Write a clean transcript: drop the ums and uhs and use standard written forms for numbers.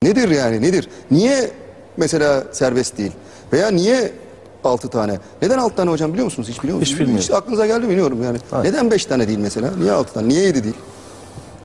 Nedir yani, nedir? Niye mesela serbest değil? Veya niye 6 tane? Neden 6 tane hocam biliyor musunuz? Hiç biliyor musunuz? Hiç bilmiyorum. Hiç aklınıza geldi mi bilmiyorum yani. Hayır. Neden 5 tane değil mesela? Niye 6 tane? Niye 7 değil?